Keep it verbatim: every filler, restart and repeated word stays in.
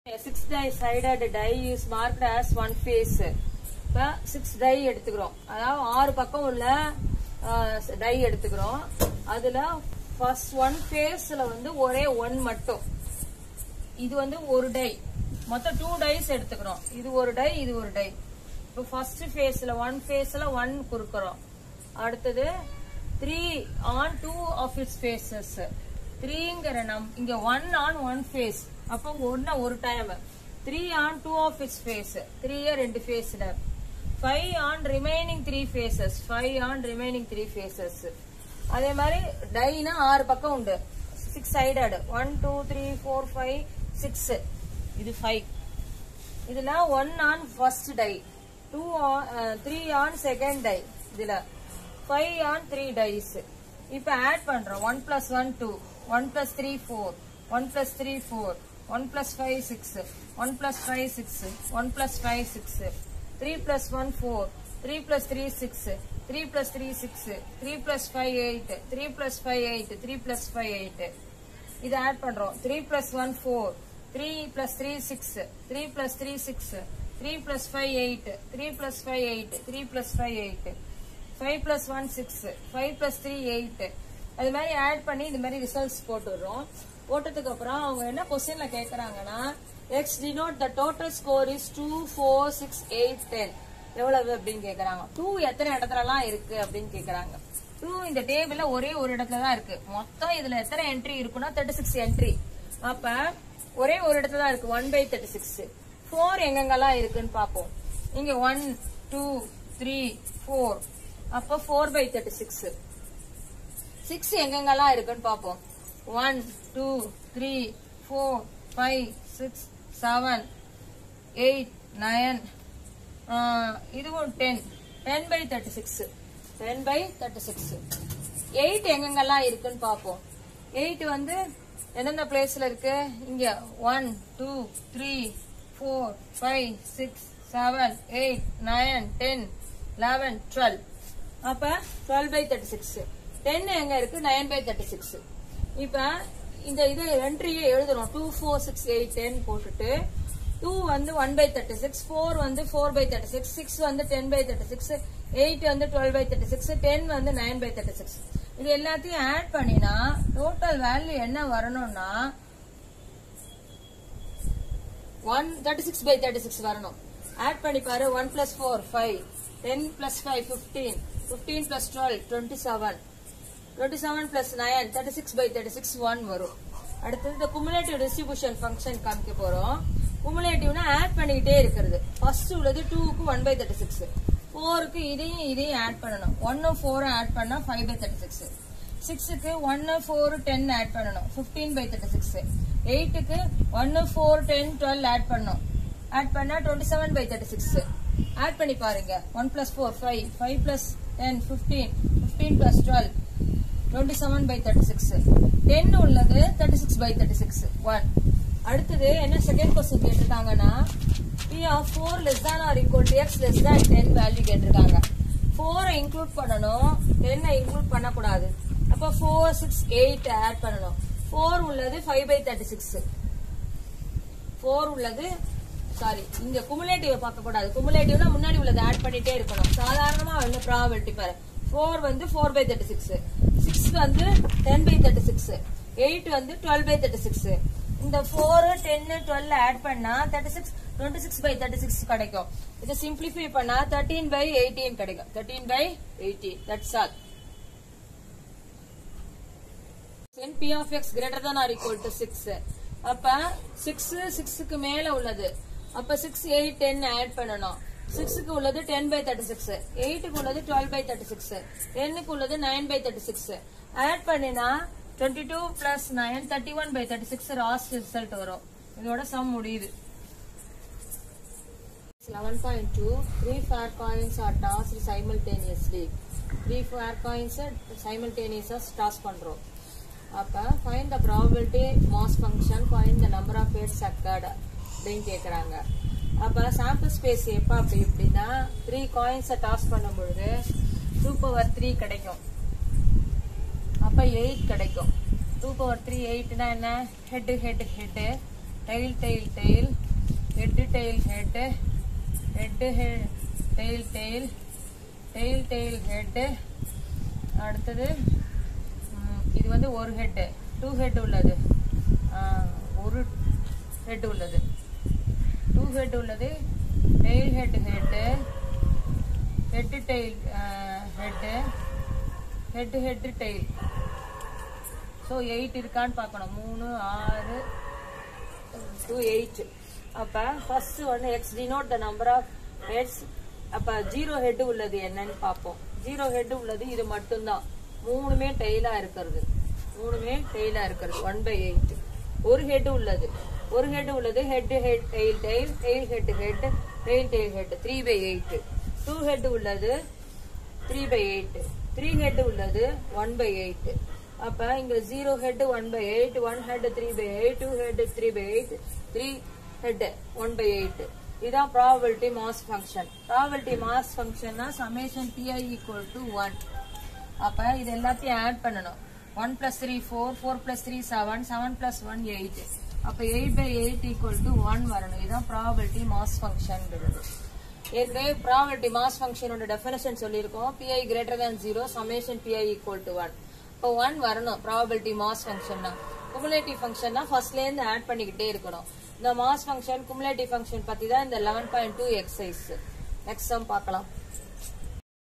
A six sided die is marked as one face. இப்ப six die எடுத்துக்கிறோம். அதாவது ஆறு பக்கம் உள்ள die எடுத்துக்கிறோம். அதுல first one faceல வந்து ஒரே one மட்டும். இது வந்து ஒரு die. மொத்தம் two dies எடுத்துக்கிறோம். இது ஒரு die, இது ஒரு die. இப்ப first faceல one faceல one குறுக்குறோம். அடுத்தது three on two of its faces. threeங்கற நம் இங்க one on one face. அப்ப ஒண்ணா ஒரு time three on two of its face. three ரெண்டு ஃபேஸ்ல. five on remaining three faces. five on remaining three faces. அதே மாதிரி டைனா ஆறு பக்கம் உண்டு. six sided. one two three four five six. இது five. இதுல one on first die. two on uh, three on second die. இதுல five on three dies. இப்ப add பண்றோம். one plus one two. one plus three four. one plus three four. one plus five six. one plus five six. one plus five six. three plus one four. three plus three six. three plus three six. three plus five eight. three plus five eight. three plus five eight. இது add பண்றோம். three plus one four. three plus three six. three plus three six. three plus five eight. three plus five eight. three plus five eight. five plus one six. five plus three eight. அது மாதிரி add பண்ணி இந்த மாதிரி results போட்டுறோம். போட்டதுக்கு அப்புறம் அவங்க என்ன क्वेश्चनல கேக்குறாங்கன்னா x denote the total score is two four six eight ten எவ்வளவு அப்படினு கேக்குறாங்க. two எத்தனை இடத்துலலாம் இருக்கு அப்படினு கேக்குறாங்க. two இந்த டேபிள்ல ஒரே ஒரு இடத்துல தான் இருக்கு. மொத்தம் இதுல எத்தனை என்ட்ரி இருக்குன்னா thirty-six என்ட்ரி. அப்ப ஒரே ஒரு இடத்துல தான் இருக்கு one by thirty-six. four எங்கெங்கலாம் இருக்குன்னு பாப்போம். இங்க one two three four. அப்ப four by thirty-six. six எங்கெங்கலாம் இருக்குன்னு பாப்போம். one two three four five six seven eight nine இதுவும் ten. ten by thirty-six. ten by thirty-six. eight எங்கெங்கலாம் இருக்குன்னு பாப்போம். eight வந்து எந்தெந்த பிளேஸ்ல இருக்கு? இங்க one two three four five six seven eight nine ten eleven twelve. அப்ப twelve by thirty-six. ten எங்க இருக்கு? nine by thirty-six. இப்ப இந்த இது என்ட்ரியை எழுதுறோம். two four six eight ten போட்டுட்டு two வந்து one by thirty-six, four வந்து four by thirty-six, six வந்து ten by thirty-six, eight வந்து twelve by thirty-six, ten வந்து nine by thirty-six. இது எல்லாத்தையும் ஆட் பண்ணினா டோட்டல் வேல்யூ என்ன வரணும்னா one thirty-six by thirty-six வரணும். ஆட் பண்ணி பாரு. one plus four five, ten plus five fifteen, fifteen plus twelve twenty-seven, twenty-seven plus nine thirty-six by thirty-six one வரும். அடுத்து இந்த cumulative distribution function காமிக்க போறோம். cumulativeனா ஆட் பண்ணிட்டே இருக்குது. ஃபர்ஸ்ட் உள்ளது two க்கு one by thirty-six. four க்கு இதையும் இதையும் ஆட் பண்ணனும். one four ஆட் பண்ணா five by thirty-six. six க்கு one four ten ஆட் பண்ணனும். fifteen by thirty-six. eight க்கு one four ten twelve add பண்ணனும். ஆட் பண்ணா twenty-seven by thirty-six. ஆட் பண்ணி பாருங்க. one plus four five, five plus ten fifteen, fifteen plus twelve twenty-seven by thirty-six. ten உள்ளது thirty-six by thirty-six one. அடுத்தது என்ன second question கேட்டிருக்காங்கன்னா p of four less than or equal to x less than ten value கேட்டிருக்காங்க. four include பண்ணனும், ten include பண்ண கூடாது. அப்ப four six eight add பண்ணனும். four உள்ளது five by thirty-six. four உள்ளது சாரி இங்க cumulative பார்க்க கூடாது. cumulativeனா முன்னாடி உள்ளது ஆட் பண்ணிட்டே இருக்கணும். சாதாரணமா உள்ள probability பாரு. four வந்து four by thirty-six, six வந்து ten by thirty-six, eight வந்து twelve by thirty-six. இந்த four ten twelve ஆட் பண்ணா thirty-six twenty-six by thirty-six கிடைக்கும். இத சிம்பிளிஃபை பண்ணா thirteen by eighteen கிடைக்கும். thirteen by eighteen. That's all. Then p of x greater than or equal to six. அப்ப six six க்கு மேல உள்ளது. அப்ப six eight ten ஆட் பண்ணனும். six க்கு உள்ளது ten by thirty-six, eight க்கு உள்ளது twelve by thirty-six, ten க்கு உள்ளது nine by thirty-six. ஆட் பண்ணினா twenty-two plus nine thirty-one by thirty-six last result வரும். இதோட சம் முடியுது. eleven point two three fair coins are tossed simultaneously. three fair coins simultaneously toss பண்றோம். அப்ப find the probability mass function, find the number of heads occurred அப்படினு கேக்குறாங்க. அப்ப sample space எப்ப அப்படி இப்படின்னா three coins டாஸ் பண்ணும்போது two power three கிடைக்கும். அப்ப eight கிடைக்கும். two power three eight னா என்ன? head head head tail tail tail tail head head head tail tail tail tail head அடுத்தது இது வந்து ஒரு ஹெட் டூ ஹெட் உள்ளது ஒரு ஹெட் உள்ளது டூ ஹெட் உள்ளது tail head head head tail head head head tail so eight இருக்கான்னு பார்க்கணும் மூணு ஆறு two eight அப்ப first one x denote the number of heads அப்ப zero head உள்ளது என்னன்னு பாப்போம் zero head உள்ளது இது மட்டும் தான் மூணுமே டெய்லா இருக்குது மூணுமே டெய்லா இருக்குது one by eight ஒரு ஹெட் உள்ளது ஒரு ஹெட் உள்ளது head head tail tail tail head head tail tail head three by eight two head உள்ளது three by eight three head உள்ளது one by eight அப்ப இங்க zero head one by eight one head three by eight two head three by eight three head one by eight இதான் probability mass function probability mass function னா summation pi equal to one அப்ப இது எல்லாத்தையும் add பண்ணனும் one plus three four four plus three seven seven plus one eight அப்ப eight by eight equal to one வரணும் இதான் probability mass function ங்கிறது ஏற்கனவே probability mass function ஓட definition சொல்லிருக்கோம் pi greater than zero summation pi equal to one அப்ப one வரணும் probability mass function னா cumulative function னா ஃபர்ஸ்ட்ல இருந்து ஆட் பண்ணிக்கிட்டே இருக்கணும் இந்த mass function cumulative function பத்தி தான் இந்த eleven point two exercise next sum பார்க்கலாம்